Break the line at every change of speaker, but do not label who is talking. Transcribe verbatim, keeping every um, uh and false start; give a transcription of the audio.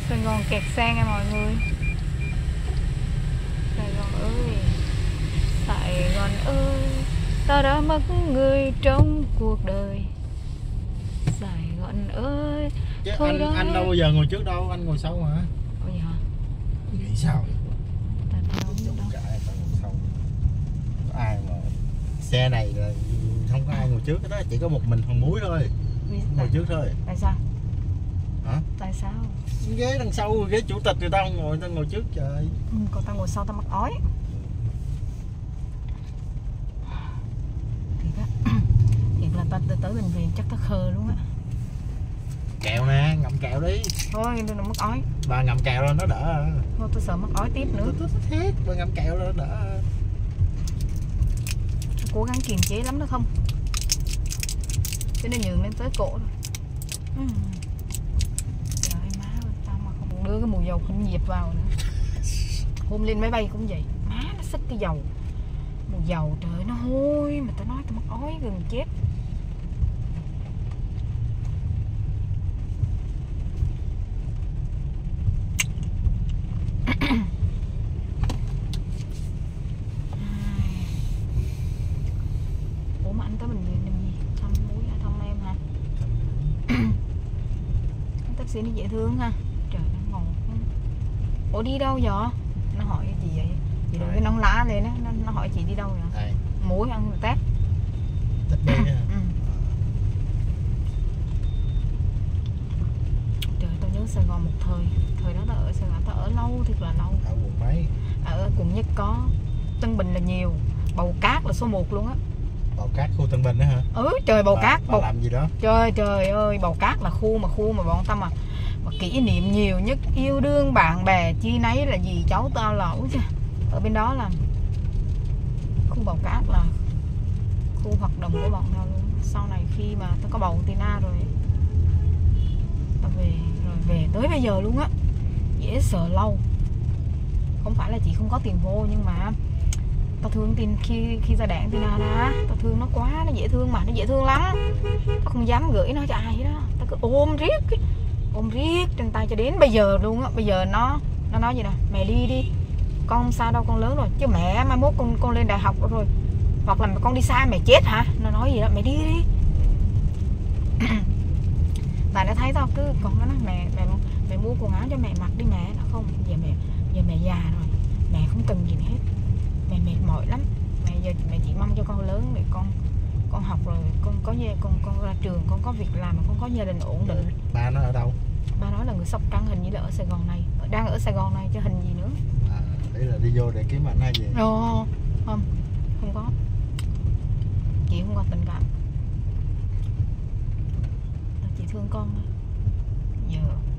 Sài Gòn kẹt xe nha mọi người. Sài Gòn ơi, Sài Gòn ơi, ta đã mất người trong cuộc đời. Sài Gòn ơi.
Chứ
thôi
anh
đó
anh đâu bao giờ ngồi trước đâu, anh ngồi sau mà.
Ủa vậy hả?
Nghĩ sao vậy?
Tại tao đâu biết đâu.
Cả tao ngồi sau. Có ai mà xe này là không có ai ngồi trước đó, chỉ có một mình thằng Muối thôi ngồi trước thôi.
Tại sao?
Hả?
Tại sao?
Ghế đằng sau, ghế chủ tịch người ta không ngồi, người ta ngồi trước trời.
Ừ, còn tao ngồi sau tao mắc ói. Thiệt á. Thiệt là tao tới bệnh viện chắc tao khờ luôn á.
Kẹo nè, ngậm kẹo đi.
Thôi đừng mắc ói.
Bà ngậm kẹo lên nó đỡ.
Thôi tôi sợ mắc ói tiếp nữa.
Tôi thích hết, bà ngậm kẹo lên nó đỡ.
Cố gắng kiềm chế lắm đó không? Cho nên nhường lên tới cổ rồi. Ừ. Trời ơi, má ơi, tao mà không đưa cái mùi dầu khinh diệp vào nữa. Hôm lên máy bay cũng vậy. Má nó xách cái dầu. Mùi dầu trời nó hôi. Mà tao nói tao mắc ói gần chết. Ủa mà anh tới bệnh viện làm gì? Thăm Muối hả? Thăm em hả? Anh taxi nó dễ thương ha. Trời nó ngầu. Ủa đi đâu vậy? Nó hỏi cái gì vậy? Chị đừng cái nón lá lên á, nó, nó hỏi chị đi đâu vậy?
Ai?
Muối ăn tép.
Tết đi ha.
Ừ. Trời tao nhớ Sài Gòn một thời. Thời đó tao ở Sài Gòn tao ở lâu thiệt là lâu.
Ở quận mấy?
Ở quận nhất có, Tân Bình là nhiều, Bầu Cát là số một luôn á.
Bầu Cát khu Tân Bình đó hả?
Ừ trời Bầu
bà,
Cát
bà
Bầu...
làm gì đó?
Trời trời ơi Bầu Cát là khu mà khu mà bọn tao mà, mà kỷ niệm nhiều nhất, yêu đương bạn bè chi nấy là gì cháu tao là ủa chứ. Ở bên đó là khu Bầu Cát là khu hoạt động của bọn tao luôn. Sau này khi mà tao có bầu Tina rồi tao về rồi về tới bây giờ luôn á. Dễ sợ lâu. Không phải là chị không có tiền vô nhưng mà tao thương tin khi khi ra đạn Tina đó, tao thương nó quá, nó dễ thương mà, nó dễ thương lắm. Tao không dám gửi nó cho ai đó, tao cứ ôm riết ôm riết trên tay cho đến bây giờ luôn á. Bây giờ nó nó nói gì nè, mẹ đi đi, con không sao đâu, con lớn rồi chứ mẹ mai mốt con con lên đại học rồi hoặc là con đi xa mẹ chết hả, nó nói gì đó, mẹ đi đi. Tại nó thấy tao cứ còn nó nói mẹ mẹ mẹ mua quần áo cho mẹ mặc đi mẹ. Nó không, giờ mẹ giờ mẹ già rồi, mẹ không cần gì hết, mẹ mệt mỏi lắm, mẹ giờ mẹ chỉ mong cho con lớn để con con học rồi con có nhà con con ra trường con có việc làm mà con có gia đình ổn định.
Ba nó ở đâu?
Ba nói là người Sóc Trăng, hình như là ở Sài Gòn này, đang ở Sài Gòn này chứ hình gì nữa.
À, đấy là đi vô để kiếm anh hay gì?
Ồ, không, không có, chị không có tình cảm, chị thương con thôi. Giờ